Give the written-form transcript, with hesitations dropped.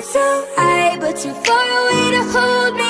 so high, but too far away to hold me.